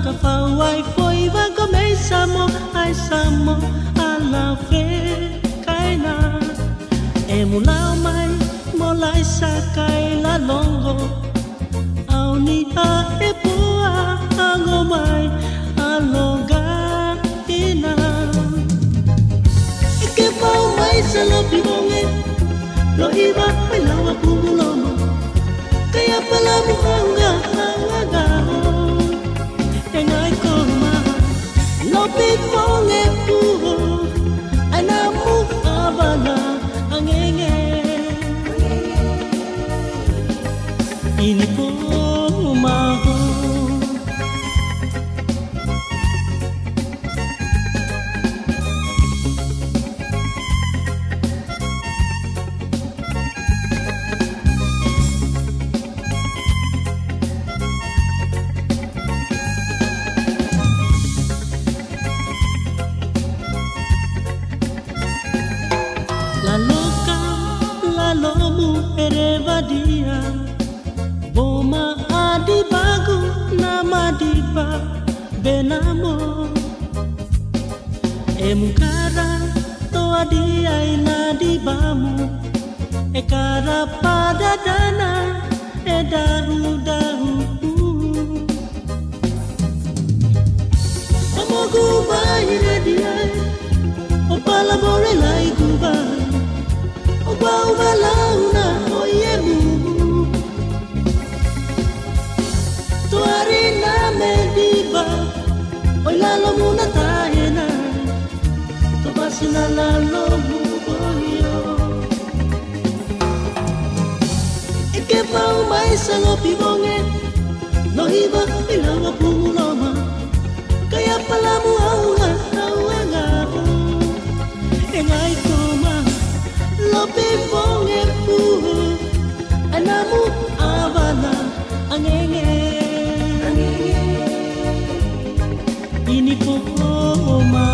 Wai foi va come samo ai samo alla fe kaina e mulao mai molai sa kai la longo au ni a e pua ango mai alonga ina e ke mau mai sa lo pibonge lo iba mai lawa pumulomo kaya pala muanga anga engai koma lo pibonge puho ana mu avana angenge ini po maho la lomu erevadia boma adibagu namadiba benamo emukara to adia inadibamu ekara pada dana edahu dahu amogu baile dia opala more lai kuba oba ubalauna oyemu tuarina mediba oila lomuna taena tobasina la lomu boyo eke pau mai salo pibonge no iba ilawa pumuloma kaya palamu aula auanga engai koma lo pibonge puhu anamu avana angenge ini po ma